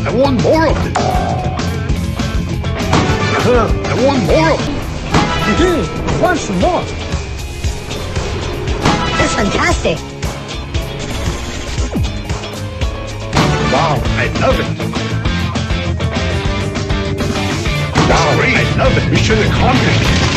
I want more of this. I want more of this. I want some more. That's fantastic. Wow, I love it. Wow, great. I love it. Mission accomplished.